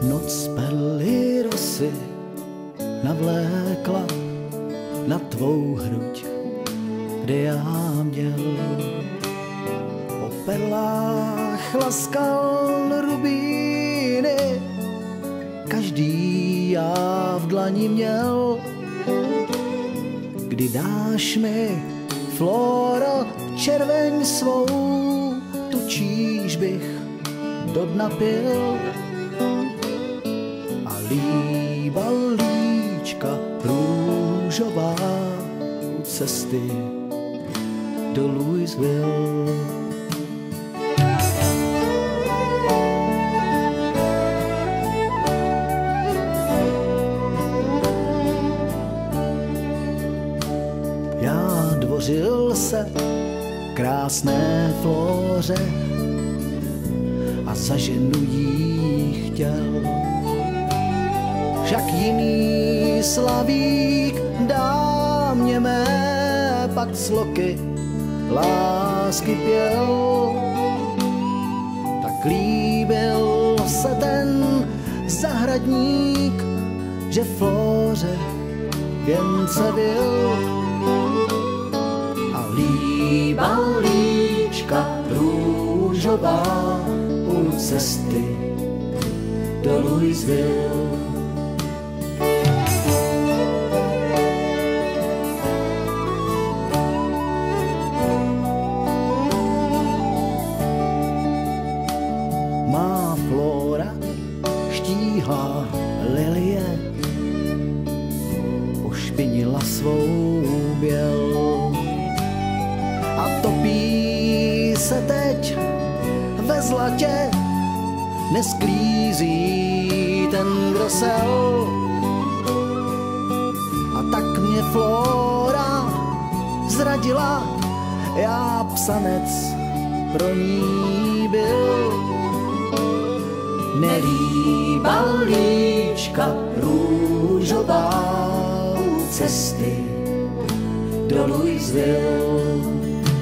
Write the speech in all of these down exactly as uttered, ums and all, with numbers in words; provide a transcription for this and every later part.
Noc perly rosy navlékla na tvou hruď, kde já měl po perlách laskal rubíny, každý já v dlani měl. Kdy dáš mi, Floro, červeň svou, tučíš bych do dna pil. A líba líčka růžová u cesty do Louisville. Já dvořil se krásné Flóře a za ženu jí chtěl. Však jiný slavík dámě mé pak sloky lásky pěl. Tak líbil se ten zahradník, že Flóře věnce vil. A líba líčka růžová u cesty do Louisville. Má Flóra štíhlá lilie pošpinila svou běl a topí se teď ve zlatě, nesklízí ten grosel. A tak mě Flóra zradila, já psanec pro ní byl. Nelíba líčka růžová u cesty do Louisville.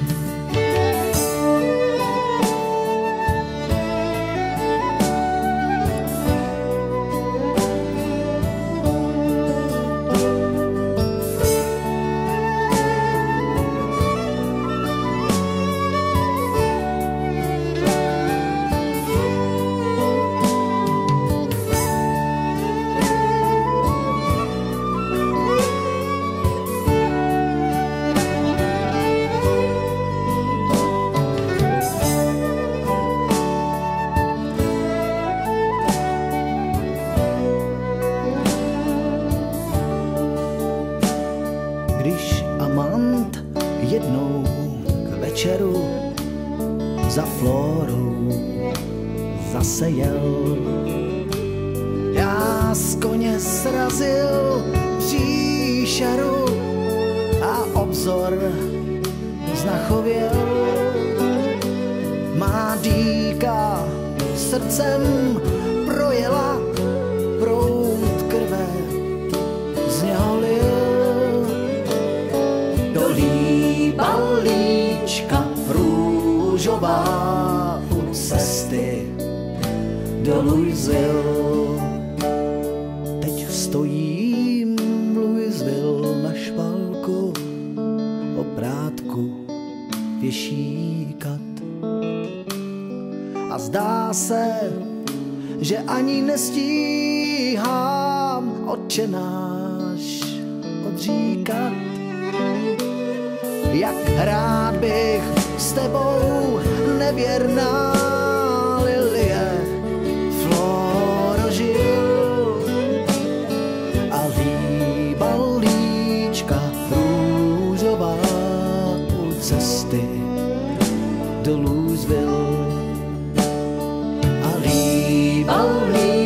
Když amant jednou k večeru za Flórou zase jel, já z koně srazil příšeru a obzor znachověl. Má dýka srdcem projela, proud krve z něho lil. Líba líčka růžová u cesty do Louisville. Teď stojím v Louisville na špalku, obrátku věšíkat. A zdá se, že ani nestíhám Otče náš odříkat. Jak rád bych s tebou, nevěrná lilie, Flóro, žil. A líba líčka růžová u cesty do Louisville. A líba líčka